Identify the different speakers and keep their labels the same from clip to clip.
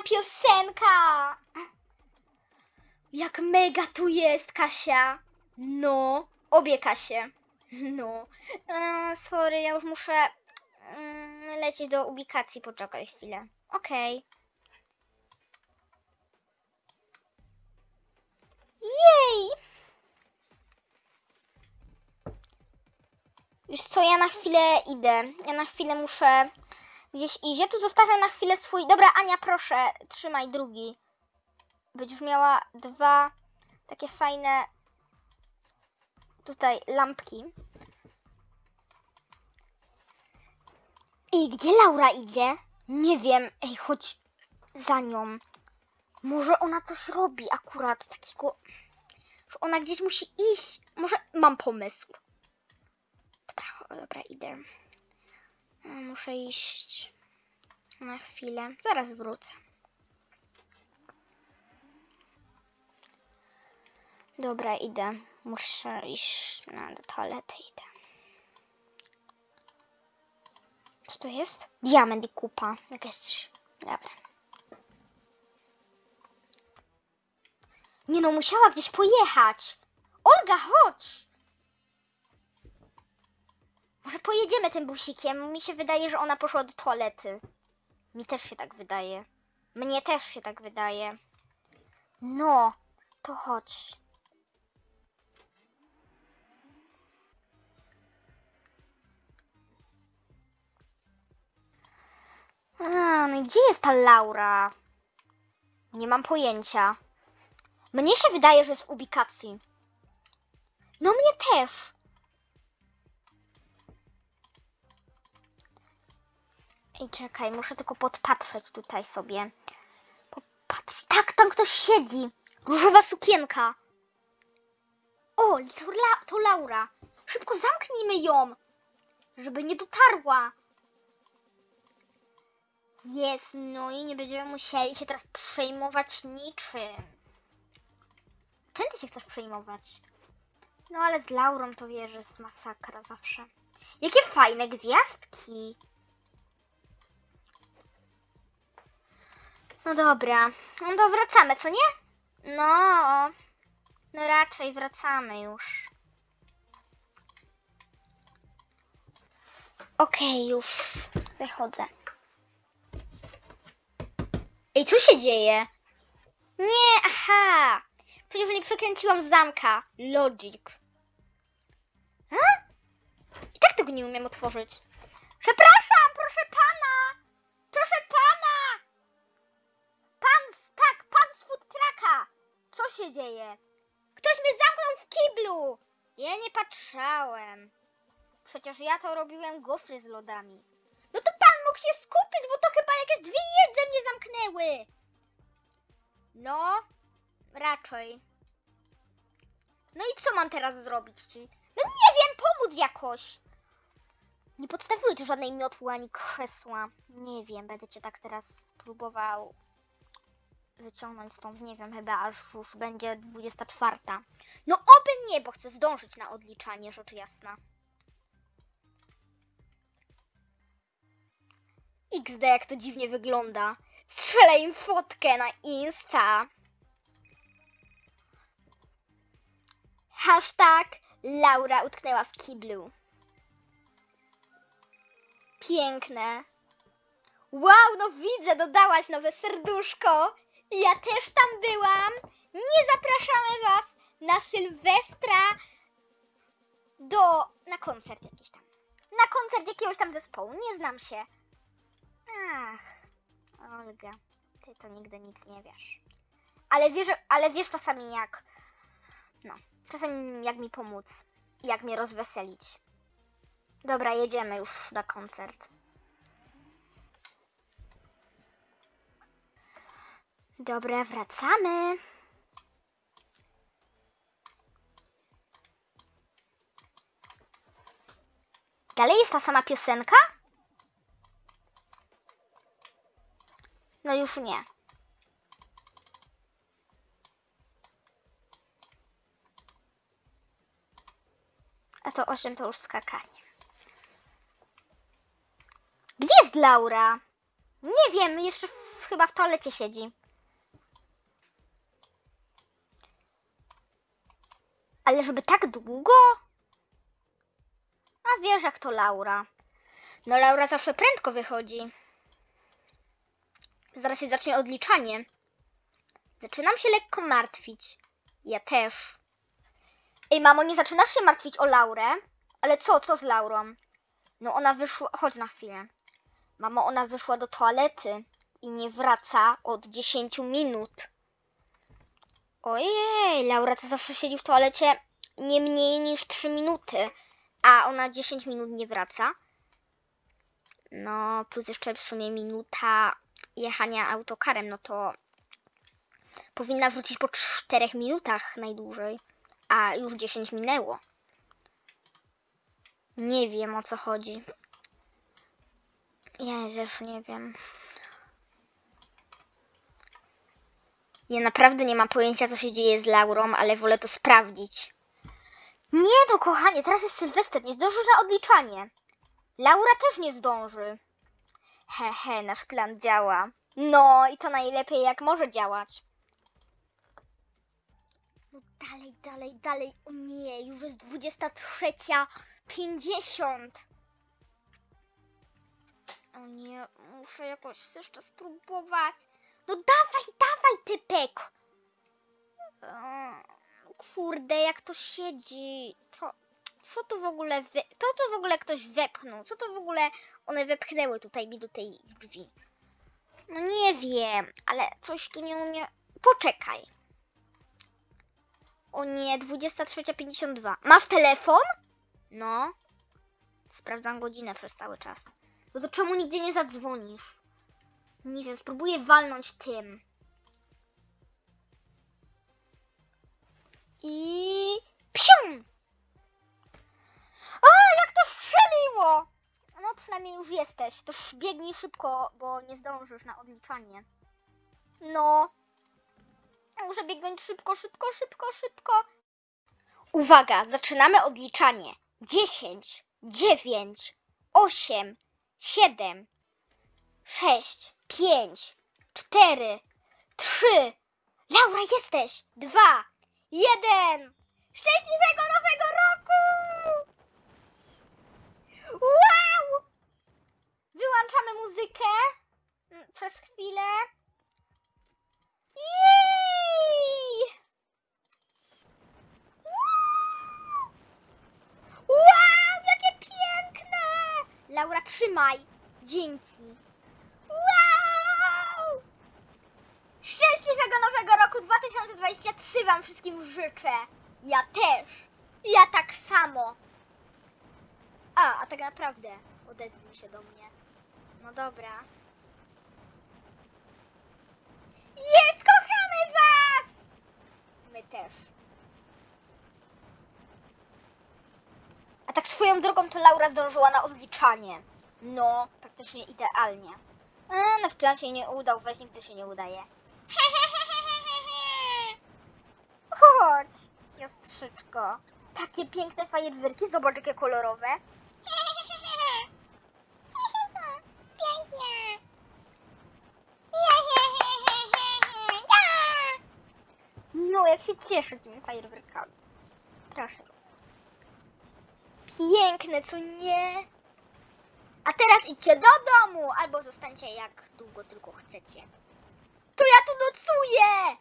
Speaker 1: piosenka! Jak mega tu jest, Kasia. No, obie Kasie. No. Sorry, ja już muszę lecieć do ubikacji. Poczekaj chwilę. Okej. Jej! Wiesz co, ja na chwilę idę. Ja na chwilę muszę gdzieś iść. Ja tu zostawiam na chwilę swój... Dobra, Ania, proszę, trzymaj drugi. Będziesz miała dwa takie fajne tutaj lampki. I gdzie Laura idzie? Nie wiem. Ej, chodź za nią. Może ona coś robi akurat takiego... Że ona gdzieś musi iść. Może mam pomysł. Dobra, idę. Muszę iść na chwilę. Zaraz wrócę. Dobra, idę. Muszę iść do toalety. Idę. Co to jest? Diament i kupa. Jakaś... Dobra. Nie no, musiała gdzieś pojechać. Olga, chodź! Może pojedziemy tym busikiem? Mi się wydaje, że ona poszła do toalety. Mi też się tak wydaje. Mnie też się tak wydaje. No, to chodź. No i gdzie jest ta Laura? Nie mam pojęcia. Mnie się wydaje, że jest w ubikacji. No mnie też. Ej, czekaj, muszę tylko podpatrzeć tutaj sobie. Popatrz, tak, tam ktoś siedzi. Różowa sukienka. O, to Laura. Szybko zamknijmy ją, żeby nie dotarła. Jest, no i nie będziemy musieli się teraz przejmować niczym. Czym ty się chcesz przejmować? No ale z Laurą to wiesz, że jest masakra zawsze. Jakie fajne gwiazdki. No dobra, no to wracamy, co nie? No raczej wracamy już. Okej, już wychodzę. Ej, co się dzieje? Nie, aha! Przecież nie przekręciłam zamka. Logic. I tak tego nie umiem otworzyć. Przepraszam, proszę pana! Proszę pana! Pan z food trucka! Co się dzieje? Ktoś mnie zamknął w kiblu! Ja nie patrzałem. Przecież ja to robiłem gofry z lodami. No to pan mógł się skupić, bo to chyba jakieś dwie jedze mnie zamknęły. No, raczej. No i co mam teraz zrobić ci? No nie wiem, pomóc jakoś. Nie podstawiły tu żadnej miotły ani krzesła. Nie wiem, będę cię tak teraz próbował wyciągnąć stąd. Nie wiem, chyba aż już będzie 24. No oby nie, bo chcę zdążyć na odliczanie, rzecz jasna. XD, jak to dziwnie wygląda. Strzelę im fotkę na Insta. Hashtag Laura utknęła w kiblu. Piękne. Wow, no widzę, dodałaś nowe serduszko. Ja też tam byłam. Nie zapraszamy was na Sylwestra na koncert jakiś tam. Na koncert jakiegoś tam zespołu. Nie znam się. Ach, Olga, ty to nigdy nic nie wiesz. Ale wiesz czasami jak... No, czasami jak mi pomóc. Jak mnie rozweselić. Dobra, jedziemy już na koncert. Dobra, wracamy. Dalej jest ta sama piosenka? No już nie. A to 8 to już skakanie. Gdzie jest Laura? Nie wiem, jeszcze chyba w toalecie siedzi. Ale żeby tak długo? A wiesz, jak to Laura. No Laura zawsze prędko wychodzi. Zaraz się zacznie odliczanie. Zaczynam się lekko martwić. Ja też. Ej, mamo, nie zaczynasz się martwić o Laurę? Ale co z Laurą? No ona wyszła... Chodź na chwilę. Mamo, ona wyszła do toalety i nie wraca od 10 minut. Ojej, Laura to zawsze siedzi w toalecie nie mniej niż 3 minuty, a ona 10 minut nie wraca. No, plus jeszcze w sumie minuta jechania autokarem, no to powinna wrócić po 4 minutach najdłużej, a już 10 minęło. Nie wiem, o co chodzi. Ja też nie wiem. Ja naprawdę nie mam pojęcia, co się dzieje z Laurą, ale wolę to sprawdzić. Nie no, kochanie, teraz jest Sylwester, nie zdąży na odliczanie. Laura też nie zdąży. Hehe, nasz plan działa. No i to najlepiej, jak może działać. No dalej. O nie, już jest 23:50. O nie, muszę jakoś jeszcze spróbować. No dawaj, typek. Kurde, jak to siedzi. Co to w ogóle to w ogóle ktoś wepchnął? Co to w ogóle one wepchnęły tutaj mi do tej drzwi? No nie wiem, ale coś tu nie umie... Poczekaj. O nie, 23:52. Masz telefon? No. Sprawdzam godzinę przez cały czas. No to czemu nigdzie nie zadzwonisz? Nie wiem, spróbuję walnąć tym. I... Psium! O, jak to strzeliło! No przynajmniej już jesteś. To biegnij szybko, bo nie zdążysz na odliczanie. No. Muszę biegnąć szybko. Uwaga, zaczynamy odliczanie. 10, 9, 8, 7, 6, 5, 4, 3. Laura, jesteś! 2, 1. Szczęśliwego nowego roku! Wow! Wyłączamy muzykę przez chwilę. Jej! Wow, jakie piękne! Laura, trzymaj. Dzięki. Wow! Szczęśliwego nowego roku 2023 wam wszystkim życzę. Ja też. Ja tak samo. A tak naprawdę odezwij się do mnie. No dobra. Jest, kochamy was! My też. A tak swoją drogą to Laura zdążyła na odliczanie. No, praktycznie idealnie. Nasz plan się nie udał, weź nigdy się nie udaje. Chodź, siostrzyczko. Takie piękne fajerwerki, zobacz jakie kolorowe. Pięknie. No, jak się cieszę tymi fajerwerkami. Proszę. Piękne, co nie? A teraz idźcie do domu, albo zostańcie jak długo tylko chcecie. To ja tu nocuję!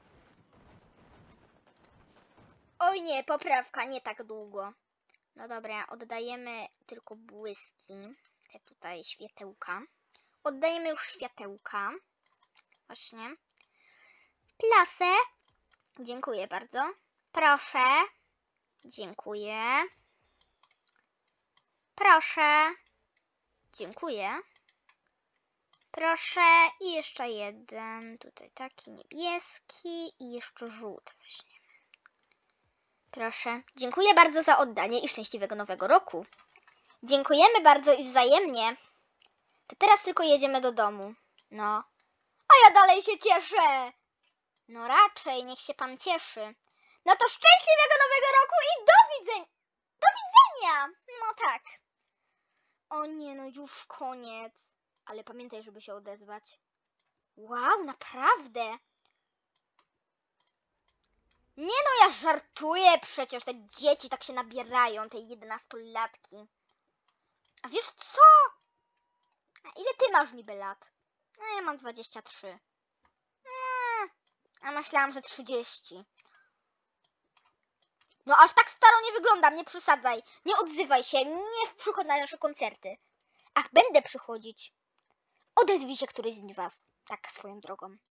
Speaker 1: Oj nie, poprawka, nie tak długo. No dobra, oddajemy tylko błyski. Te tutaj światełka. Oddajemy już światełka. Właśnie. Plasę. Dziękuję bardzo. Proszę. Dziękuję. Proszę. Dziękuję. Proszę. I jeszcze jeden. Tutaj taki niebieski i jeszcze żółty właśnie. Proszę. Dziękuję bardzo za oddanie i szczęśliwego nowego roku. Dziękujemy bardzo i wzajemnie. To teraz tylko jedziemy do domu. No. A ja dalej się cieszę. No raczej, niech się pan cieszy. No to szczęśliwego nowego roku i do widzenia. Do widzenia. No tak. O nie, no już koniec. Ale pamiętaj, żeby się odezwać. Wow, naprawdę? Nie no, ja żartuję przecież, te dzieci tak się nabierają, te 11-latki. A wiesz co? A ile ty masz niby lat? No ja mam 23. A myślałam, że 30. No aż tak staro nie wyglądam, nie przesadzaj. Nie odzywaj się, nie przychodź na nasze koncerty. Ach, będę przychodzić. Odezwij się któryś z was, tak swoją drogą.